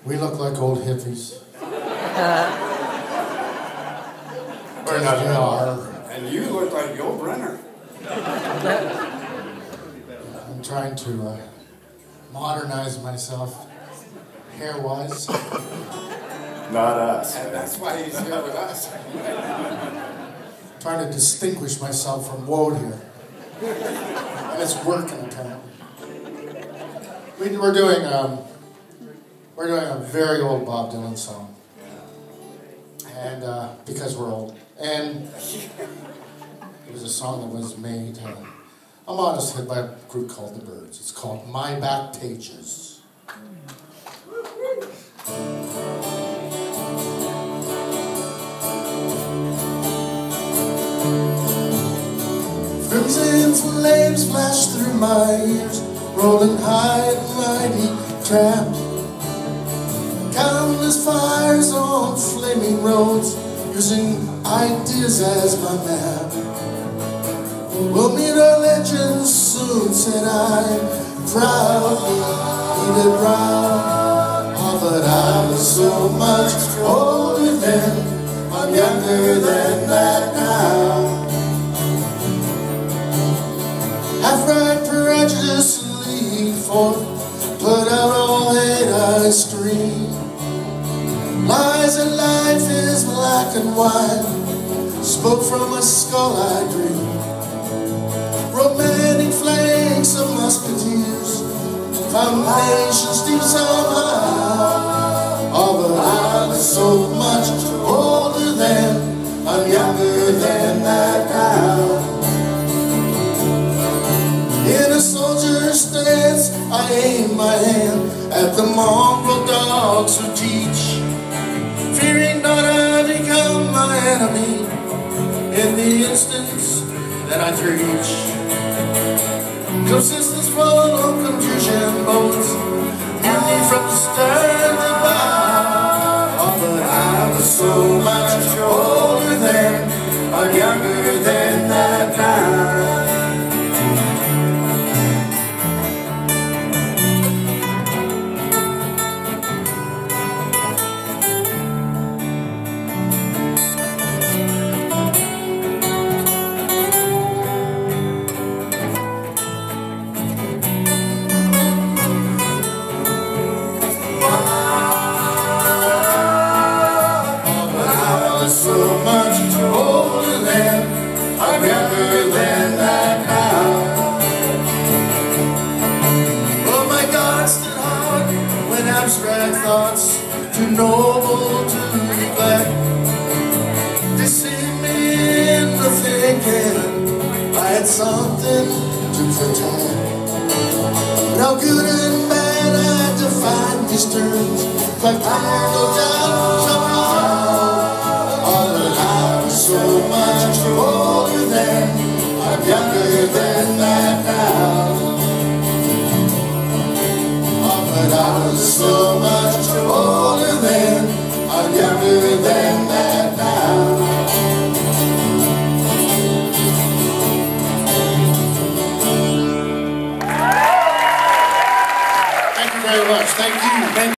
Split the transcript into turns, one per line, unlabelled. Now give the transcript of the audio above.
We look like old hippies.
We're not
We are.
And you look like Joe Brenner.
I'm trying to modernize myself, hair-wise.
Not us. And that's why he's here with us.
Trying to distinguish myself from Woad here. And it's working, apparently. We're doing a very old Bob Dylan song. And because we're old. And it was a song that was made a modest hit by a group called The Birds. It's called My Back Pages. Crimson flames flash through my ears, rolling high and mighty, trapped. Countless fires on flaming roads, using ideas as my map. We'll meet our legends soon, said I, proudly, heated proud. Oh, but I was so much older then, I'm younger than that now. Half-right prejudice lead forth, put out all hate I scream. Lies and life is black and white, spoke from a skull I dream. Romantic flanks of musketeers, foundations deep somehow. Oh, but I was so much older then, I'm younger than that now. In a soldier's stance, I aim my hand at the mongrel dogs who teach, fearing not I become my enemy in the instance that I preach. Subsistence full of confusion boats, mutiny from stern to bow. Oh, but I was so much older then, I'm younger than that now. So much older then, I'm younger than that now. Oh my God, stood hard when abstract thoughts, too noble to neglect, deceived me into thinking I had something to protect. Now good and bad I define these terms, like I no doubt shall be. So much older then, I'm younger than that now. Oh, but I was so much older then, I'm younger than that now. Thank you very much. Thank you.